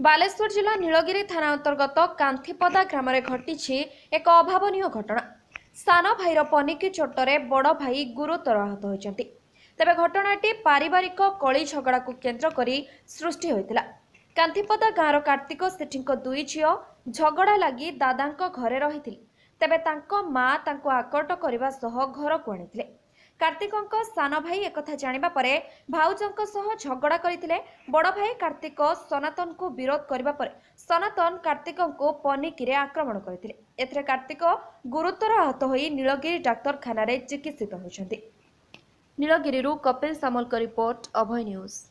बालेश्वर जिला नीलगिरी थाना अंतर्गत कांथीपदा ग्राम में घटी एक अभावन घटना। सान भाईर पनिकी चोटरे बड़ भाई गुरुतर आहत होती। तेबे घटनाटी पारिवारिक कली झगड़ा को केन्द्र कर सृष्टि होता। कांथीपदा गाँवर कार्तिक सेठी दुई झील झगड़ा लगी दादा घरे रही। तेबे तांको माँ तांको आकट करने घर को आनी। कार्तिक सान भाई एक जानिबा परे भाउजों सह झगड़ा करते। बड़ भाई कार्तिक सनातन को विरोध करने पर सनातन कार्तिक को पनिकी आक्रमण करते। एथिरे कार्तिक गुरुतर आहत होई नीलगिरी डाक्तरखाना चिकित्सित होती। नीलगिरी कपिल सामल का रिपोर्ट, अभय न्यूज।